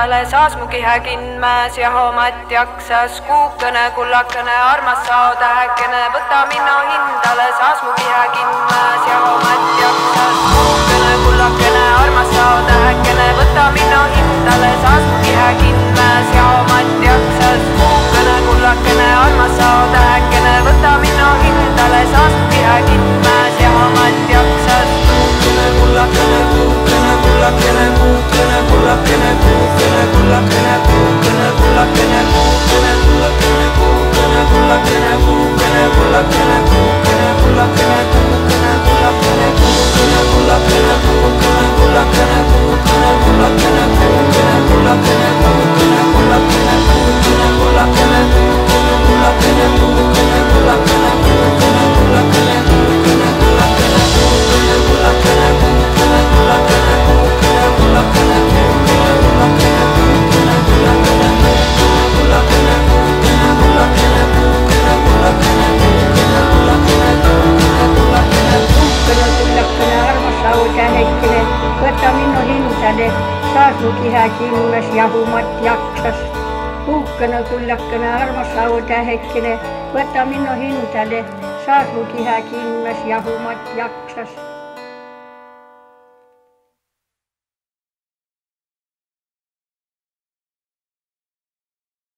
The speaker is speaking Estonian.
hindale, saas mu kihe kinmäes ja hoomat jaksas. Kuukene, kullakene, armas sao tähekene, võta minna hindale, saas mu kihe kinmäes ja hoomat jaksas. Kuukene, kullakene, armas sao tähekene, võta minna hindale, saas mu kihe kinmäes ja hoomat jaksas. Kuukene, kullakene, armas sao tähekene, võta minna hindale, saas mu kihe kinmäes ja hoomat jaksas. Kuukene, kullakene, kuukene, kullakene, kuukene, kullakene, kuukene, kullakene, kuukene, kullakene, kuukene, kullakene, kuukene, kullakene, kuukene, kullakene, kuukene, kullakene, kuukene, kullakene, kuukene, kullakene, kuukene, kullakene, kuukene, kullakene, kuukene, kullakene, kuukene, kullakene, kuukene, kullakene, kullakene, kuukene, kullakene, kuukene, kullakene, võta minnu hindale, saas mu kihe kinnas ja humat jaksas. Kuukene, kullakene, armas sau tähekene, võta minnu hindale, saas mu kihe kinnas ja humat jaksas.